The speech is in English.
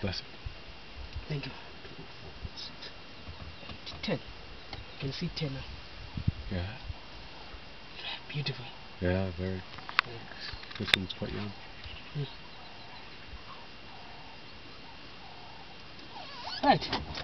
That's it. Thank you. 10. You can see 10 now. Yeah. Beautiful. Yeah, very. Thanks. This one's quite young. Right.